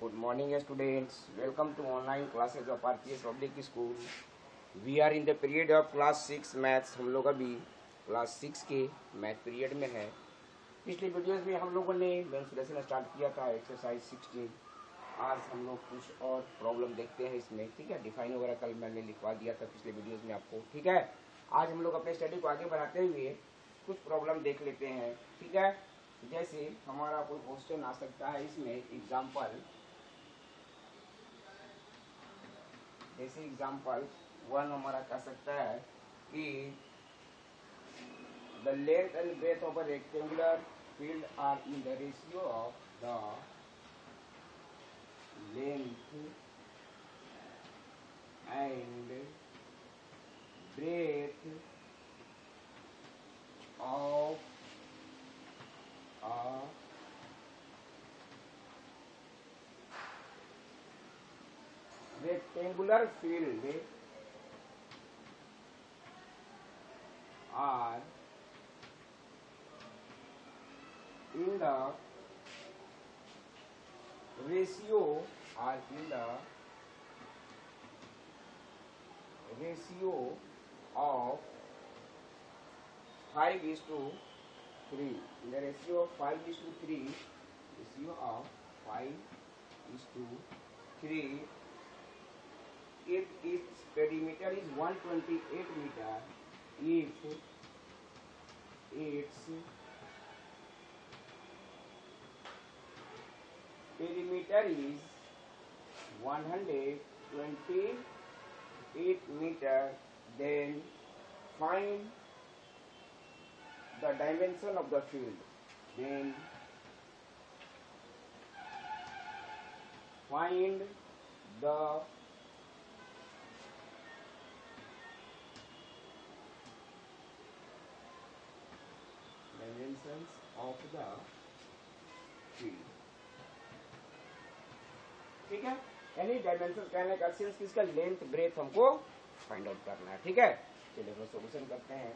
Good morning students. Welcome to online classes of RPS Public School. We are in the period of class 6 maths. हम लोग अभी class 6 के math period में है. पिछले videos में हम लोगों ने मेंसुरेशन स्टार्ट किया था एक्सरसाइज 16. आज हम लोग कुछ और प्रॉब्लम देखते हैं इसमें. ठीक है, डिफाइन वगैरह कल मैंने लिखवा दिया था पिछले वीडियोस में आपको. ठीक है, आज हम लोग अपने स्टडी को आगे बढ़ाते हुए कुछ प्रॉब्लम देख लेते हैं. ठीक है, जैसे हमारा कोई क्वेश्चन आ सकता है इसमें एग्जाम्पल, जैसे एग्जाम्पल 1 हमारा कह सकता है कि the length and breadth of a rectangular field are in the ratio of the length and breadth of a rectangular field are in the ratio of 5:3. In the ratio of 5:3, ratio of 5:3, if its perimeter is 128 meter, if its perimeter is 128 meter, then find the dimension of the field. Then find the dimensions of the field. ठीक है, यानी dimension कहने का sense किसका, length breadth हमको find out करना है. ठीक है, चलिए हम सॉल्यूशन करते हैं.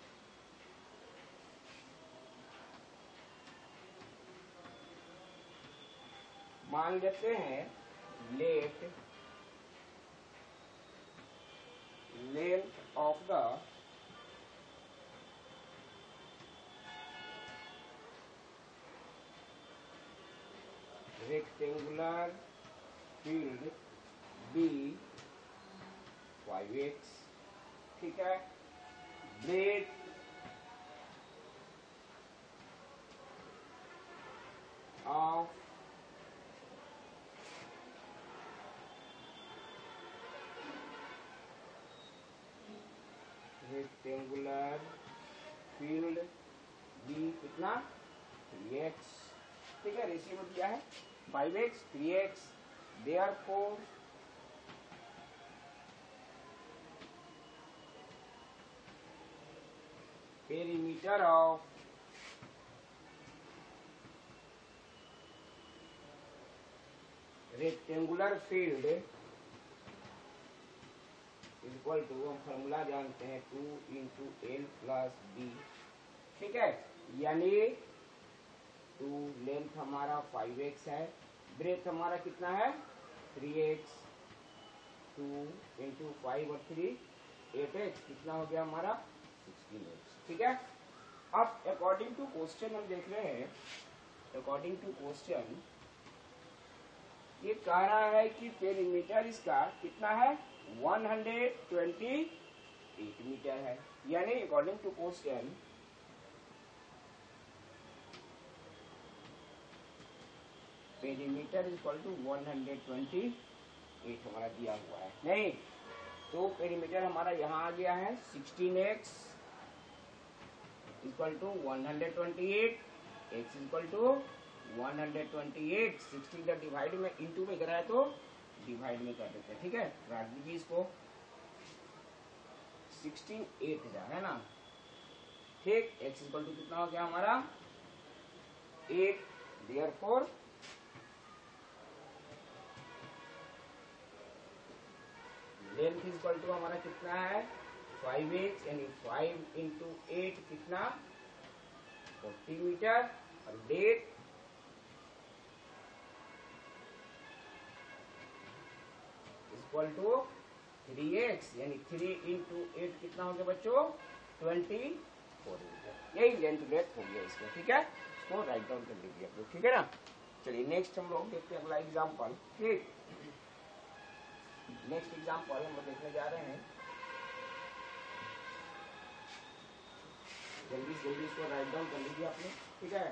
मान लेते हैं length of the rectangular field be 5x. ठीक है, breadth of rectangular field be कितना, 3x. ठीक है, रेशियो दिया है 5x 3x. Therefore perimeter of rectangular field equal to, हम फॉर्मूला जानते हैं 2 × L+B. ठीक है, यानी 2 लेंथ हमारा 5x है, ब्रेथ हमारा कितना है 3x, 2 × 5 और 3 8x, कितना हो गया हमारा 16x. ठीक है, अब अकॉर्डिंग टू क्वेश्चन हम देख रहे हैं. अकॉर्डिंग टू क्वेश्चन ये कह रहा है कि पेरीमीटर इसका कितना है 128 मीटर है. यानी according to question perimeter equal to 128 हमारा दिया हुआ है. नहीं तो पेरीमीटर हमारा यहाँ आ गया है 16x equal to 128, x equal to 128. 16 का डिवाइड में इंटू में करा है तो डिवाइड में कर देते हैं. ठीक है, राख दीजिए इसको. 16 8 है ना. ठीक, x इक्वल टू कितना हो गया हमारा 8. देयरफॉर लेंथ इक्वल टू हमारा कितना है 5x, यानी 5 × 8 कितना 40 मीटर. और डेट इक्वल टू 3x, यानी 3 इंटू 8 कितना हो गया बच्चों? 24। यही लेंथ ब्रेथ हो गया इसका, ठीक है। इसको राइट डाउन कर लीजिए आप लोग, ठीक है ना। चलिए नेक्स्ट हम लोग देखते हैं अगला एग्जाम्पल। ठीक, नेक्स्ट एग्जाम्पल हम लोग देखने जा रहे हैं। जल्दी जल्दी इसको राइट डाउन कर लीजिए आप लोग, ठीक है।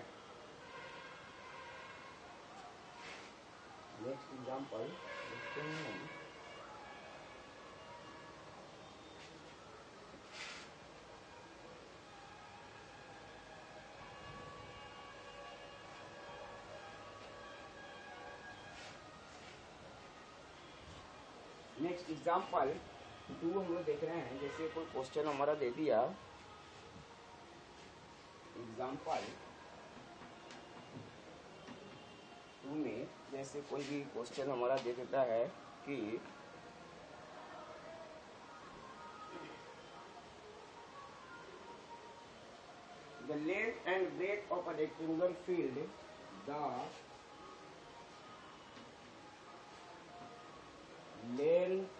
नेक्स्ट एग्जाम्पल देखते हैं। नेक्स्ट एग्जाम्पल 2 हम लोग देख रहे हैं। जैसे कोई क्वेश्चन हमारा दे दिया, एग्जाम्पल 2 में जैसे कोई भी क्वेश्चन हमारा दे देता है कि the length and breadth of a rectangular field, the length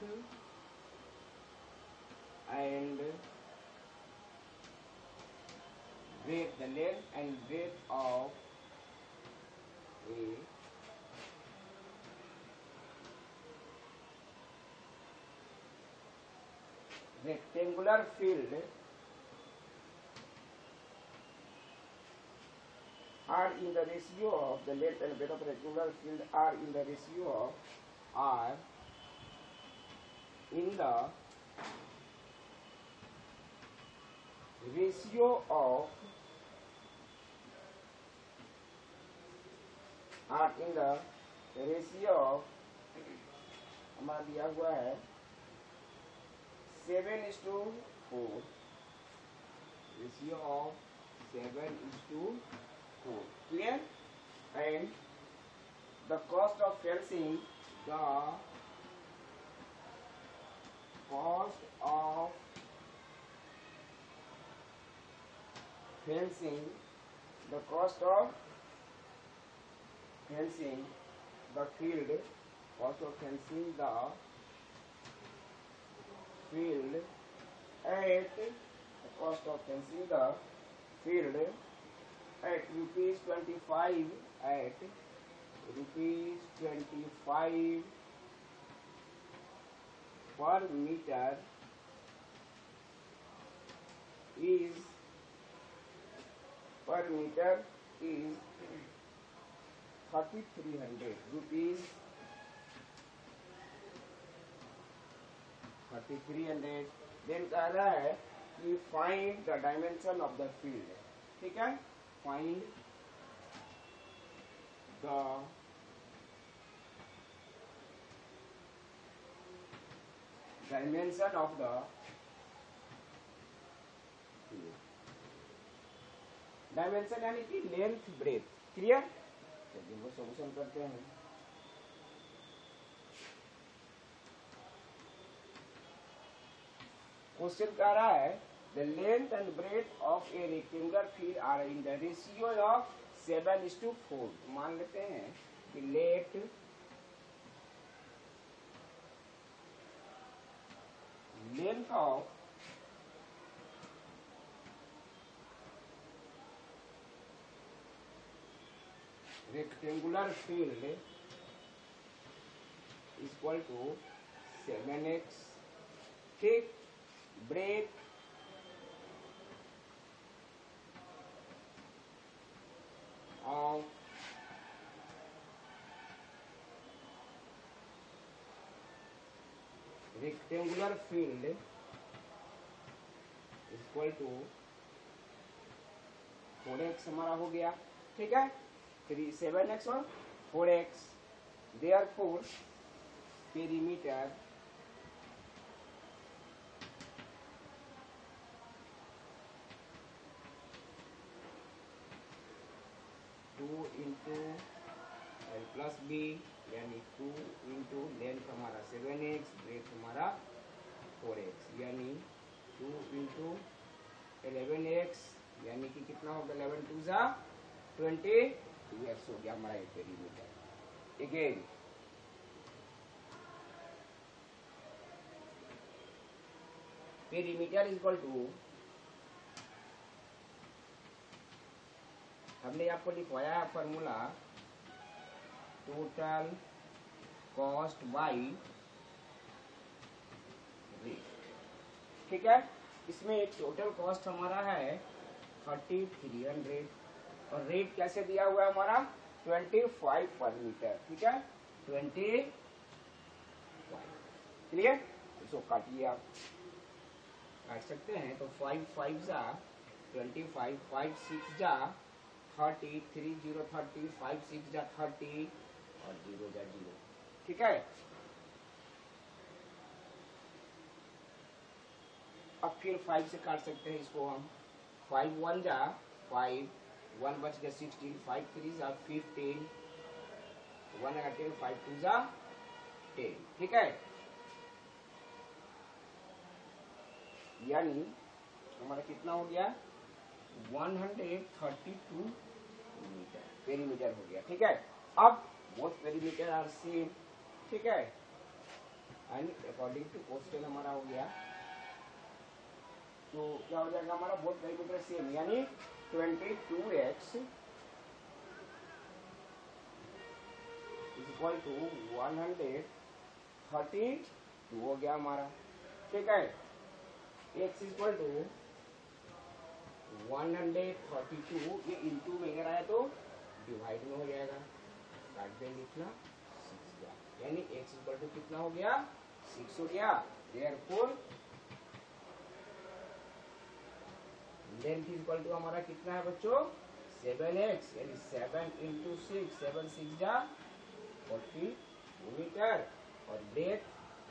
and breadth, the length and breadth of a rectangular field are in the ratio of the length and breadth of a rectangular field are in the ratio of are in the ratio of are in the ratio of हमारा दिया हुआ है 7:4, ratio of 7:4, clear? And the cost of fencing, the cost of fencing, the cost of fencing the field, cost of fencing the field at the cost of fencing the field at ₹25, at ₹25 per meter is ₹3,300, 3,300। Then कह रहा है कि find the dimension of the field, ठीक है। Find the dimension of the dimension यानी कि length breadth, clear. चलिए वो सॉल्यूशन करते हैं। क्वेश्चन कह रहा है the length and breadth of a rectangular field are in the ratio of 7:4। मान लेते हैं कि let length of rectangular field is equal to 7x, ठीक। breadth of rectangular field is equal to 4x हमारा हो गया, ठीक है। 7x और 4x, therefore perimeter two into L plus B, यानी 2 इंटू लेंथ हमारा 7x, ब्रेथ हमारा 4x, यानी 2 इंटू 11x, यानी कि कितना होगा 11 2 जा 20 2x हो गया हमारा एक perimeter. Again perimeter is equal to, हमने आपको लिखवाया है formula total cost by rate, ठीक है। इसमें टोटल कॉस्ट हमारा है 3300 और रेट कैसे दिया हुआ है हमारा 25 पर मीटर, ठीक है 25, क्लियर। इसको काटिए, आप काट सकते हैं। तो 5 5 जा 25, 5 6 जा 30, 3 0 30, 5 6 जा 30 और 0 जा 0, ठीक है। अब फिर 5 से काट सकते हैं इसको हम। 5 1 जा 5, 1 बच गया 16, 5 3 जा 15, 1 आएगा 10, 5 2 जा 10, ठीक है। यानी हमारा कितना हो गया 132 मीटर पेरीमीटर हो गया, ठीक है। अब बोथ पेरीमीटर आर सेम, ठीक है, एंड अकॉर्डिंग टू क्वेश्चन हमारा हो गया। तो क्या हो जाएगा हमारा बोथ पेरीमीटर सेम, यानी 22x इज इक्वल टू 132 हो गया हमारा, ठीक है। x इज इक्वल टू 132, ये इंटू में अगर आया तो डिवाइड में हो जाएगा, काट देंगे इतना 6 गया, यानी x इक्वल टू कितना हो गया 6 हो गया। Therefore length is equal to हमारा कितना है बच्चों 7x, यानी 7 इंटू 6, 7 6 जा 42 मीटर और ब्रेथ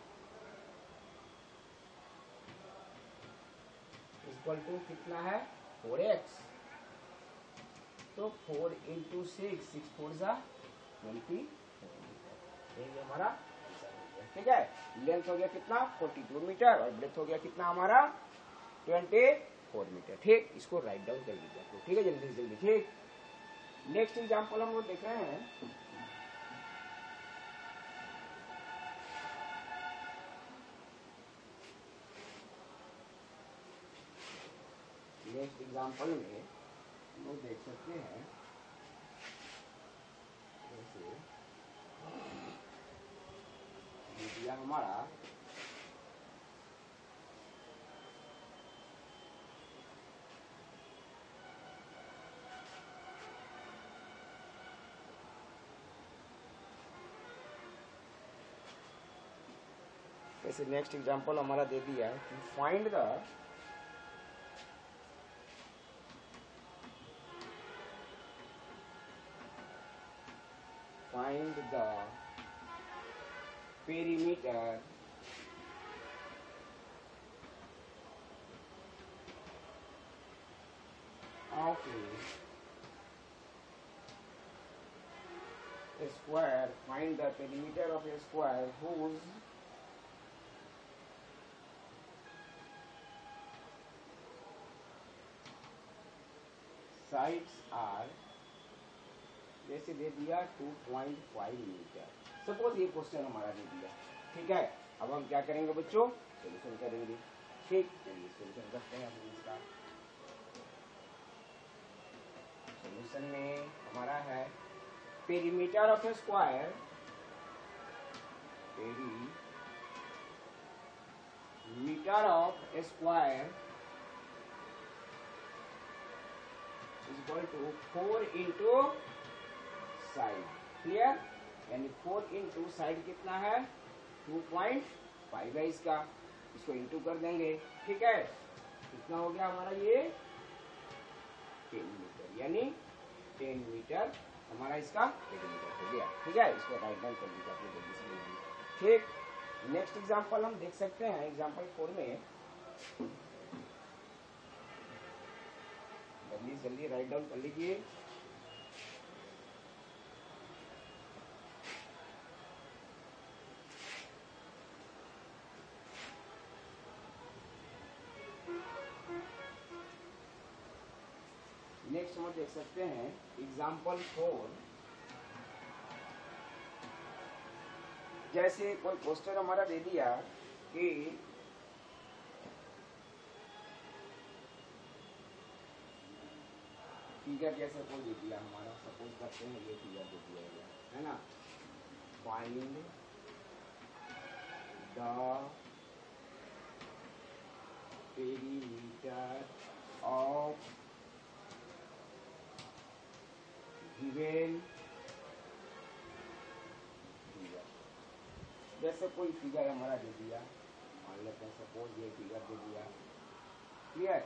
इक्वल टू कितना है 4x, तो 4 इंटू 6, 6 4 जा 20, ये हमारा, ठीक है। लेंथ हो गया कितना 42 मीटर और ब्रेथ हो गया कितना हमारा 24 मीटर, ठीक। इसको राइट डाउन कर लीजिए आपको, ठीक है, जल्दी से जल्दी, ठीक। नेक्स्ट एग्जांपल हम लोग देख रहे हैं, नेक्स्ट एग्जांपल में हम लोग देख सकते हैं जैसे दिया हमारा जैसे नेक्स्ट एग्जांपल हमारा दे दिया है कि find the perimeter of a square, find the perimeter of a square whose sides are, जैसे दे दिया 2.5 मीटर। सपोज ये क्वेश्चन हमारा दे दिया, ठीक है। अब हम क्या करेंगे बच्चों सोल्यूशन करेंगे, ठीक। चलिए सोल्यूशन करते हैं हम इसका। सोल्यूशन में हमारा है perimeter of a square, perimeter of a square is equal to 4 into side, clear, यानी 4 इंटू साइड कितना है 2.5 है इसका, इसको इंटू कर देंगे, ठीक है। कितना हो गया हमारा ये 10 मीटर, यानी 10 मीटर हमारा इसका पेरीमीटर हो गया, ठीक है। इसको राइट डाउन कर दीजिए अपने जल्दी से जल्दी, ठीक। नेक्स्ट एग्जांपल हम देख सकते हैं एग्जांपल 4 में, जल्दी जल्दी राइट डाउन कर लीजिए। नेक्स्ट हम देख सकते हैं एग्जाम्पल 4, जैसे कोई पोस्टर हमारा दे दिया कि फिगर जैसे कोई दे दिया हमारा, सपोज करते हैं ये फिगर दे दिया गया है ना, find the perimeter of given figure. जैसे कोई फिगर हमारा दे दिया, मान लेते हैं सपोज ये फिगर दे दिया, क्लियर,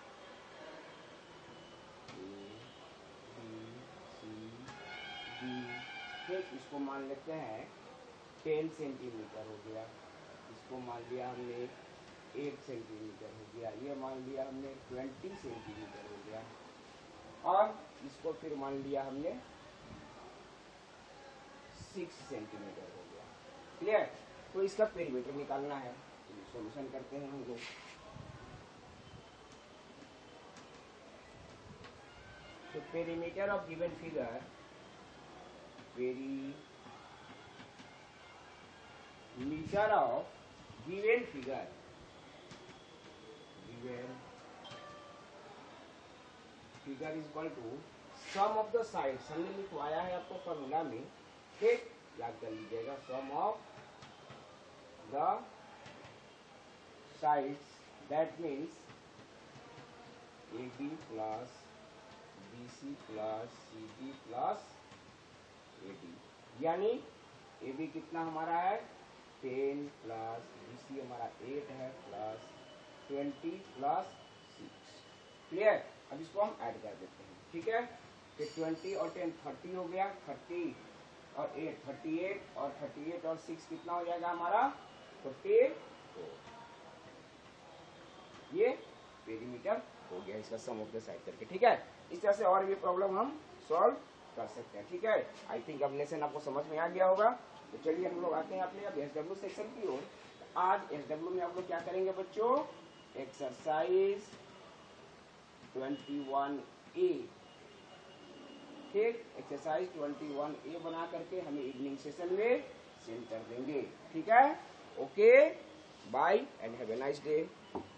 ठीक, इसको मान लेते हैं 10 सेंटीमीटर हो गया, इसको मान लिया हमने 8 सेंटीमीटर हो गया, ये मान लिया हमने 20 सेंटीमीटर हो गया, और इसको फिर मान लिया हमने 6 सेंटीमीटर हो गया, क्लियर। तो इसका पेरीमीटर निकालना है, तो सॉल्यूशन करते हैं हम लोग। तो perimeter of given figure, perimeter of given figure, is equal to sum of the sides, हमने लिखवाया है आपको फॉर्मूला में, ठीक, याद कर लीजिएगा, sum of the sides, that means AB plus BC plus CD plus AB, यानी AB कितना हमारा है 10 प्लस BC हमारा 8 है प्लस 20 प्लस 6, क्लियर। अब इसको हम ऐड कर देते हैं, ठीक है, फिर 20 और 10 30 हो गया, 30 और 8 38, और 38 और 6 कितना हो जाएगा हमारा 44, ये पेरीमीटर हो गया इसका सम ऑफ द साइड करके, ठीक है। इस तरह से और भी प्रॉब्लम हम सॉल्व कर सकते हैं, ठीक है। आई थिंक अब लेसन आपको समझ में आ गया होगा। तो चलिए हम लोग आते हैं अपने अब एसडब्ल्यू सेक्शन की ओर। आज एसडब्ल्यू में आप लोग क्या करेंगे बच्चों, एक्सरसाइज 21A, ठीक, एक्सरसाइज 21A बना करके हमें इवनिंग सेशन में सेंड कर देंगे, ठीक है। Okay, bye and have a nice day.